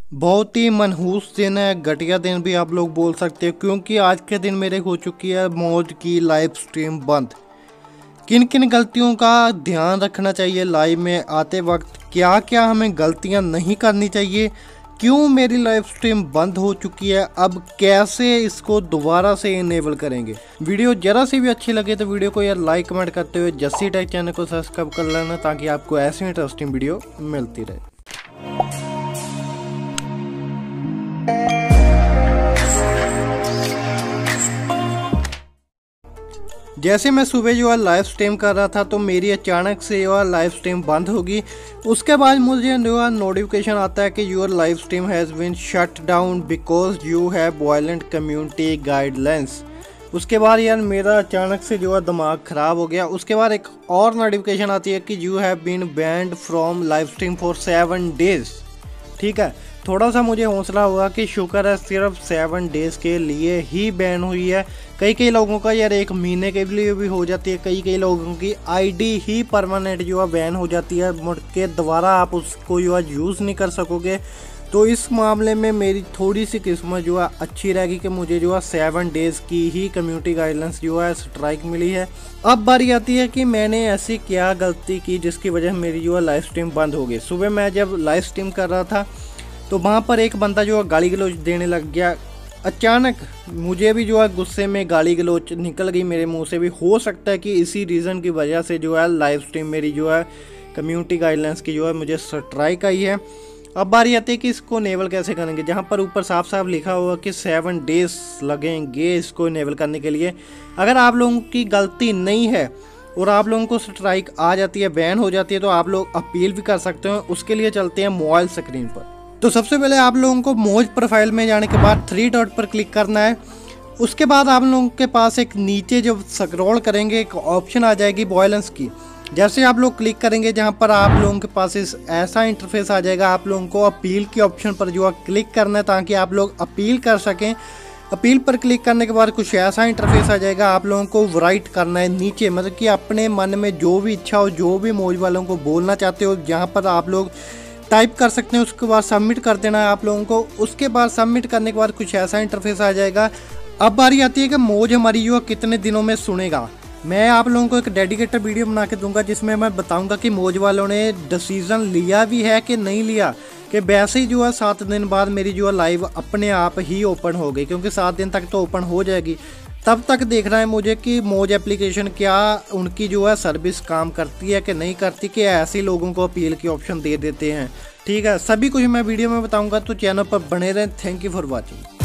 बहुत ही मनहूस दिन है, घटिया दिन भी आप लोग बोल सकते हो, क्योंकि आज के दिन मेरे हो चुकी है मौज की लाइव स्ट्रीम बंद। किन किन गलतियों का ध्यान रखना चाहिए लाइव में आते वक्त, क्या क्या हमें गलतियां नहीं करनी चाहिए, क्यों मेरी लाइव स्ट्रीम बंद हो चुकी है, अब कैसे इसको दोबारा से इनेबल करेंगे। वीडियो जरा सी भी अच्छी लगे तो वीडियो को यार लाइक कमेंट करते हुए जस्सी टेक चैनल को सब्सक्राइब कर लेना, ताकि आपको ऐसी इंटरेस्टिंग वीडियो मिलती रहे। जैसे मैं सुबह जो है लाइव स्ट्रीम कर रहा था तो मेरी अचानक से जो है लाइव स्ट्रीम बंद होगी। उसके बाद मुझे जो है नोटिफिकेशन आता है कि your live stream has been shut down because you have violent community guidelines. उसके बाद यार मेरा अचानक से जो है दिमाग ख़राब हो गया। उसके बाद एक और नोटिफिकेशन आती है कि you have been banned from live stream for 7 days. ठीक है, थोड़ा सा मुझे हौसला हुआ कि शुक्र है सिर्फ 7 डेज़ के लिए ही बैन हुई है। कई लोगों का यार 1 महीने के लिए भी हो जाती है, कई लोगों की आईडी ही परमानेंट जो है बैन हो जाती है, मुड़ के दोबारा आप उसको जो है यूज़ नहीं कर सकोगे। तो इस मामले में मेरी थोड़ी सी किस्मत जो है अच्छी रहेगी कि मुझे जो है 7 डेज़ की ही कम्युनिटी गाइडलाइंस जो है स्ट्राइक मिली है। अब बारी आती है कि मैंने ऐसी क्या गलती की जिसकी वजह मेरी जो है लाइव स्ट्रीम बंद हो गई। सुबह मैं जब लाइव स्ट्रीम कर रहा था तो वहाँ पर एक बंदा जो है गाली गलौज देने लग गया। अचानक मुझे भी जो है गुस्से में गाली गलौज निकल गई मेरे मुंह से भी। हो सकता है कि इसी रीज़न की वजह से जो है लाइव स्ट्रीम मेरी जो है कम्युनिटी गाइडलाइंस की जो है मुझे स्ट्राइक आई है। अब बारी आती है कि इसको इनेबल कैसे करेंगे, जहाँ पर ऊपर साफ साफ लिखा हुआ कि 7 डेज़ लगेंगे इसको इनेबल करने के लिए। अगर आप लोगों की गलती नहीं है और आप लोगों को स्ट्राइक आ जाती है, बैन हो जाती है, तो आप लोग अपील भी कर सकते हो। उसके लिए चलते हैं मोबाइल स्क्रीन पर। तो सबसे पहले आप लोगों को मौज प्रोफाइल में जाने के बाद 3 डॉट पर क्लिक करना है। उसके बाद आप लोगों के पास एक नीचे जब स्क्रॉल करेंगे एक ऑप्शन आ जाएगी वायलेंस की। जैसे आप लोग क्लिक करेंगे जहां पर आप लोगों के पास ऐसा इंटरफेस आ जाएगा। आप लोगों को अपील के ऑप्शन पर जो है क्लिक करना है ताकि आप लोग अपील कर सकें। अपील पर क्लिक करने के बाद कुछ ऐसा इंटरफेस आ जाएगा। आप लोगों को राइट करना है नीचे, मतलब कि अपने मन में जो भी इच्छा हो, जो भी मौज वालों को बोलना चाहते हो, जहाँ पर आप लोग टाइप कर सकते हैं। उसके बाद सबमिट कर देना है आप लोगों को। उसके बाद सबमिट करने के बाद कुछ ऐसा इंटरफेस आ जाएगा। अब बारी आती है कि मौज हमारी जो कितने दिनों में सुनेगा। मैं आप लोगों को एक डेडिकेटेड वीडियो बना के दूंगा जिसमें मैं बताऊंगा कि मौज वालों ने डिसीज़न लिया भी है कि नहीं लिया, कि वैसे ही जो है 7 दिन बाद मेरी जो है लाइव अपने आप ही ओपन हो गई, क्योंकि 7 दिन तक तो ओपन हो जाएगी। तब तक देखना है मुझे कि मौज एप्लीकेशन क्या उनकी जो है सर्विस काम करती है कि नहीं करती, कि ऐसे लोगों को अपील के ऑप्शन दे देते हैं। ठीक है, सभी कुछ मैं वीडियो में बताऊंगा, तो चैनल पर बने रहें। Thank you for watching.